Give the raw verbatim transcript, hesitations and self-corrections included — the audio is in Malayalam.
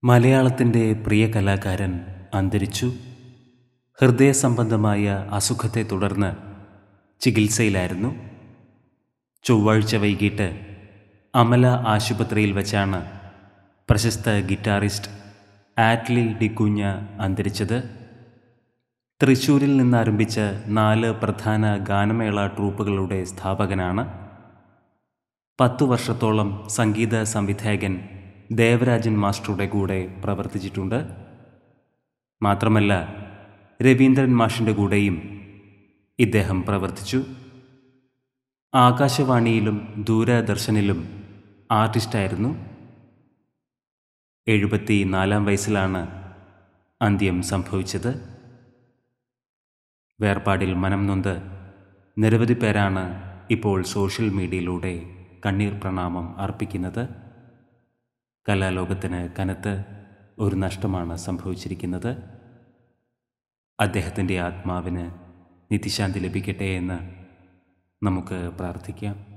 മലയാളത്തിൻ്റെ പ്രിയ കലാകാരൻ അന്തരിച്ചു. ഹൃദയസംബന്ധമായ അസുഖത്തെ തുടർന്ന് ചികിത്സയിലായിരുന്നു. ചൊവ്വാഴ്ച വൈകിട്ട് അമല ആശുപത്രിയിൽ വച്ചാണ് പ്രശസ്ത ഗിറ്റാറിസ്റ്റ് ആറ്റ്ലി ഡിക്കുഞ്ഞ അന്തരിച്ചത്. തൃശ്ശൂരിൽ നിന്നാരംഭിച്ച നാല് പ്രധാന ഗാനമേള ട്രൂപ്പുകളുടെ സ്ഥാപകനാണ്. പത്തു വർഷത്തോളം സംഗീത സംവിധായകൻ ദേവരാജൻ മാസ്റ്ററുടെ കൂടെ പ്രവർത്തിച്ചിട്ടുണ്ട്. മാത്രമല്ല രവീന്ദ്രൻ മാഷിൻ്റെ കൂടെയും ഇദ്ദേഹം പ്രവർത്തിച്ചു. ആകാശവാണിയിലും ദൂരദർശനിലും ആർട്ടിസ്റ്റായിരുന്നു. എഴുപത്തി നാലാം വയസ്സിലാണ് അന്ത്യം സംഭവിച്ചത്. വേർപാടിൽ മനം നൊന്ത് നിരവധി പേരാണ് ഇപ്പോൾ സോഷ്യൽ മീഡിയയിലൂടെ കണ്ണീർ പ്രണാമം അർപ്പിക്കുന്നത്. കലാലോകത്തിന് കനത്ത് ഒരു നഷ്ടമാണ് സംഭവിച്ചിരിക്കുന്നത്. അദ്ദേഹത്തിൻ്റെ ആത്മാവിന് നിത്യശാന്തി ലഭിക്കട്ടെ എന്ന് നമുക്ക് പ്രാർത്ഥിക്കാം.